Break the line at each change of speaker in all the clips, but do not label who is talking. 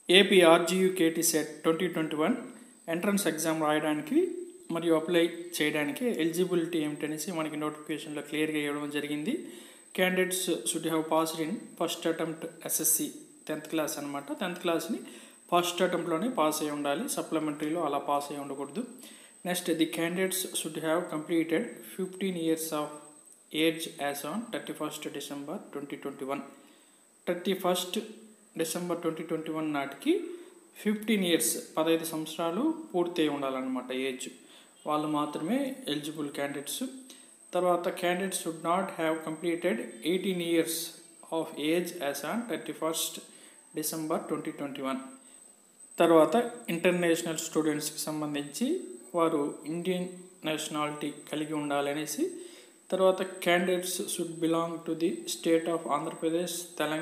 AP RGUKT CET 2021 entrance exam రాయడానికి మరియు apply చేయడానికి ఎలిజిబిలిటీ ఏమిటనేసి మనకి నోటిఫికేషన్లో క్లియర్గా ఇవ్వడం జరిగింది. Candidates should have passed in first attempt SSC 10th class అనమాట. 10th క్లాస్ని ఫస్ట్ అటెంప్ట్లోనే పాస్ అయి ఉండాలి, సప్లిమెంటరీలో అలా పాస్ అయి ఉండకూడదు. Next, the candidates should have completed 15 years of age as on 31st December 2021. 31st December 2021 నాటికి 15 years 15 సంవత్సరాలు పూర్తి అయి ఉండాలన్నమాట ఏజ్. వాళ్ళు మాత్రమే ఎలిజిబుల్ క్యాండిడేట్స్. తర్వాత candidates should not have completed 18 years of age as on 31st December 2021. తర్వాత international స్టూడెంట్స్కి సంబంధించి వారు ఇండియన్ నేషనాలిటీ కలిగి ఉండాలనేసి. తర్వాత candidates should belong to the state of Andhra Pradesh,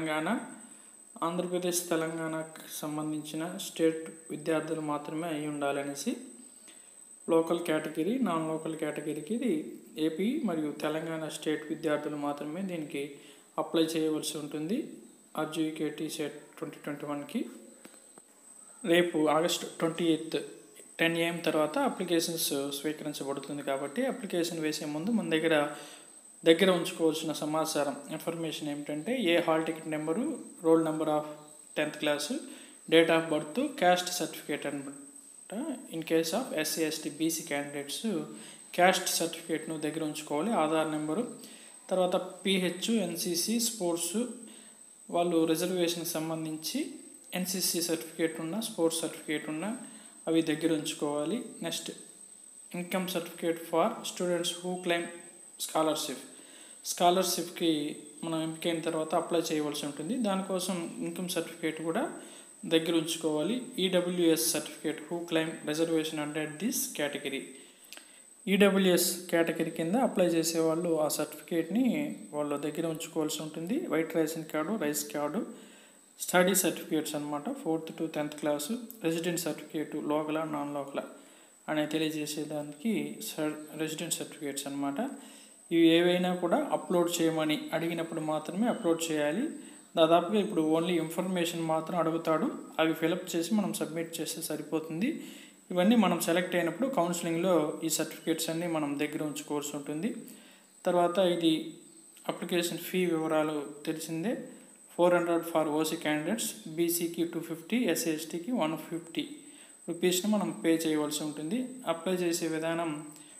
తెలంగాణకు సంబంధించిన స్టేట్ విద్యార్థులు మాత్రమే అయి ఉండాలనేసి. లోకల్ కేటగిరీ, నాన్ లోకల్ కేటగిరీకి ఇది ఏపీ మరియు తెలంగాణ స్టేట్ విద్యార్థులు మాత్రమే దీనికి అప్లై చేయవలసి ఉంటుంది ఆర్జీయూకేటీ సెట్ 2021కి. రేపు August 28th 10 AM తర్వాత అప్లికేషన్స్ స్వీకరించబడుతుంది. కాబట్టి అప్లికేషన్ వేసే ముందు మన దగ్గర ఉంచుకోవాల్సిన సమాచారం ఇన్ఫర్మేషన్ ఏమిటంటే hall ticket number, roll number of 10th class, date of birth, caste certificate అనమాట. In case of SC ST BC candidates caste సర్టిఫికేట్ను దగ్గర ఉంచుకోవాలి, ఆధార్ నెంబరు. తర్వాత పిహెచ్, ఎన్సీసీ, స్పోర్ట్స్ వాళ్ళు రిజర్వేషన్కి సంబంధించి ఎన్సీసీ సర్టిఫికేట్ ఉన్న, స్పోర్ట్స్ సర్టిఫికేట్ ఉన్న అవి దగ్గర ఉంచుకోవాలి. Next, income certificate for students who claim స్కాలర్షిప్కి మనం ఎంపికైన తర్వాత అప్లై చేయవలసి ఉంటుంది. దానికోసం ఇన్కమ్ సర్టిఫికేట్ కూడా దగ్గర ఉంచుకోవాలి. EWS certificate who claim reservation under this category. EWS category కింద అప్లై చేసేవాళ్ళు ఆ సర్టిఫికేట్ని వాళ్ళ దగ్గర ఉంచుకోవాల్సి ఉంటుంది. White ration card, rice card, study certificates అనమాట, 4th to 10th class, resident certificate, local non local అనే తెలియజేసేదానికి రెసిడెంట్ సర్టిఫికేట్స్ అనమాట. ఇవి ఏవైనా కూడా అప్లోడ్ చేయమని అడిగినప్పుడు మాత్రమే అప్లోడ్ చేయాలి. దాదాపుగా ఇప్పుడు ఓన్లీ ఇన్ఫర్మేషన్ మాత్రం అడుగుతాడు, అవి ఫిలప్ చేసి మనం సబ్మిట్ చేస్తే సరిపోతుంది. ఇవన్నీ మనం సెలెక్ట్ అయినప్పుడు కౌన్సిలింగ్లో ఈ సర్టిఫికేట్స్ అన్నీ మనం దగ్గర ఉంచుకోవాల్సి ఉంటుంది. తర్వాత ఇది అప్లికేషన్ ఫీ వివరాలు తెలిసిందే. 400 ఫర్ ఓసీ క్యాండిడేట్స్, బీసీకి 250, ఎస్సీ ఎస్టీకి 150 రూపీస్ని మనం పే చేయవలసి ఉంటుంది. అప్లై చేసే విధానం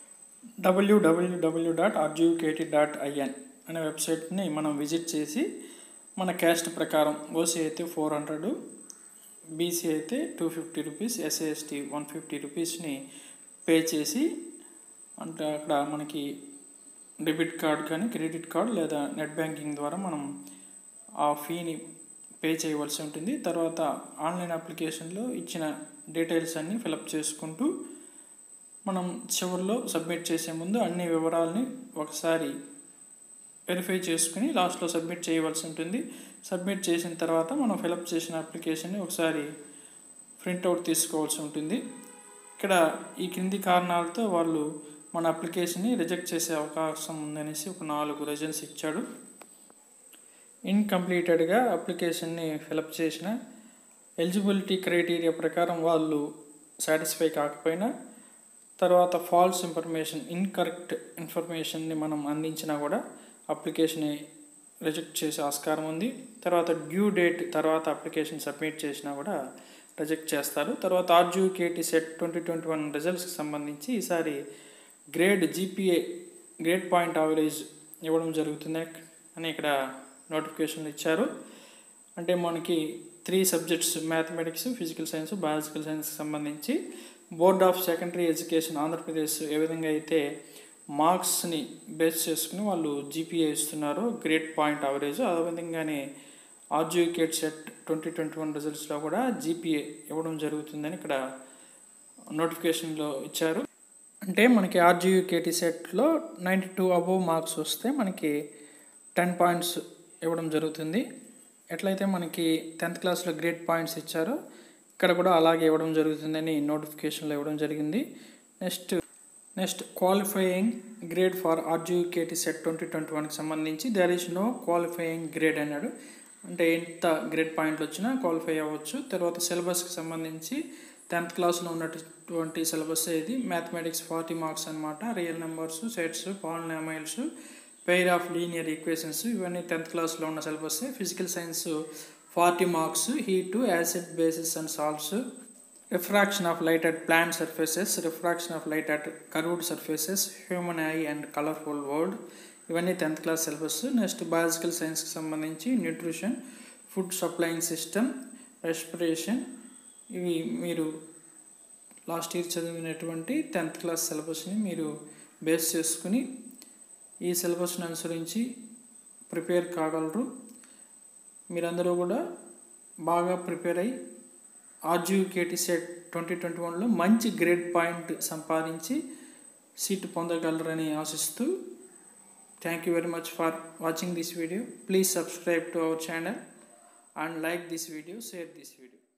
www.rjukt.in అనే వెబ్సైట్ని మనం విజిట్ చేసి మన క్యాస్ట్ ప్రకారం ఓసీ అయితే 400, బీసీ అయితే 250 రూపీస్, ఎస్సీ ఎస్టీ 150 రూపీస్ని పే చేసి, అంటే అక్కడ మనకి డెబిట్ కార్డ్ కానీ క్రెడిట్ కార్డ్ లేదా నెట్ బ్యాంకింగ్ ద్వారా మనం ఆ ఫీని పే చేయవలసి ఉంటుంది. తర్వాత ఆన్లైన్ అప్లికేషన్లో ఇచ్చిన డీటెయిల్స్ అన్నీ ఫిలప్ చేసుకుంటూ మనం చివరిలో సబ్మిట్ చేసే ముందు అన్ని వివరాలని ఒకసారి వెరిఫై చేసుకుని లాస్ట్లో సబ్మిట్ చేయవలసి ఉంటుంది. సబ్మిట్ చేసిన తర్వాత మనం ఫిలప్ చేసిన అప్లికేషన్ని ఒకసారి ప్రింట్అవుట్ తీసుకోవాల్సి ఉంటుంది. ఇక్కడ ఈ కింది కారణాలతో వాళ్ళు మన అప్లికేషన్ని రిజెక్ట్ చేసే అవకాశం ఉందనేసి ఒక 4 రీజన్స్ ఇచ్చాడు. ఇన్కంప్లీటెడ్గా అప్లికేషన్ని ఫిలప్ చేసిన, ఎలిజిబిలిటీ క్రైటీరియా ప్రకారం వాళ్ళు సాటిస్ఫై కాకపోయినా, తర్వాత ఫాల్స్ ఇన్ఫర్మేషన్, ఇన్కరెక్ట్ ఇన్ఫర్మేషన్ని మనం అందించినా కూడా అప్లికేషన్ని రిజెక్ట్ చేసే ఆస్కారం ఉంది. తర్వాత డ్యూ డేట్ తర్వాత అప్లికేషన్ సబ్మిట్ చేసినా కూడా రిజెక్ట్ చేస్తారు. తర్వాత ఆర్జీయూకేటీ సెట్ 2021 రిజల్ట్స్కి సంబంధించి ఈసారి జీపీఏ గ్రేడ్ పాయింట్ యావరేజ్ ఇవ్వడం జరుగుతుంది అని ఇక్కడ నోటిఫికేషన్లు ఇచ్చారు. అంటే మనకి 3 subjects, mathematics, physical science, biological సైన్స్కి సంబంధించి board of secondary education Andhra Pradesh ఏ విధంగా అయితే మార్క్స్ని బేస్ చేసుకుని వాళ్ళు జీపీఏ ఇస్తున్నారో గ్రేడ్ పాయింట్ యావరేజ్, ఆ విధంగానే ఆర్జీయూకేటీ సెట్ 2021 రిజల్ట్స్లో కూడా జీపీఏ ఇవ్వడం జరుగుతుందని ఇక్కడ నోటిఫికేషన్లో ఇచ్చారు. అంటే మనకి ఆర్జీయూకేటీ సెట్లో 92 అబోవ్ మార్క్స్ వస్తే మనకి 10 పాయింట్స్ ఇవ్వడం జరుగుతుంది. ఎట్లయితే మనకి 10th క్లాస్లో గ్రేడ్ పాయింట్స్ ఇచ్చారో ఇక్కడ కూడా అలాగే ఇవ్వడం జరుగుతుందని నోటిఫికేషన్లో ఇవ్వడం జరిగింది. Next qualifying grade for RGUKT CET 2021కి సంబంధించి there is no qualifying grade అన్నాడు. అంటే ఎంత గ్రేడ్ పాయింట్లు వచ్చినా క్వాలిఫై అవ్వచ్చు. తర్వాత సిలబస్కి సంబంధించి 10th క్లాస్లో ఉన్నటువంటి సిలబస్ ఇది. మ్యాథమెటిక్స్ 40 మార్క్స్ అనమాట. Real numbers, sets, polynomials, pair of linear equations ఇవన్నీ 10th క్లాస్లో ఉన్న syllabus. Physical science 40 marks. Heat, acid, bases and salts, refraction of light at plane surfaces, refraction of light at curved surfaces, human eye and colourful world ఇవన్నీ 10th class syllabus. Next biological సైన్స్కి సంబంధించి nutrition, food supplying system, respiration ఇవి మీరు last year చదివినటువంటి 10th class సిలబస్ని మీరు base చేసుకుని ఈ సిలబస్ని అనుసరించి ప్రిపేర్ కాగలరు. మీరందరూ కూడా బాగా ప్రిపేర్ అయ్యి ఆర్జీయూకేటీ సెట్ 2021లో మంచి గ్రేడ్ పాయింట్ సంపాదించి సీటు పొందగలరని ఆశిస్తూ Thank you very much for watching this video. Please subscribe to our channel and like this video, share this video.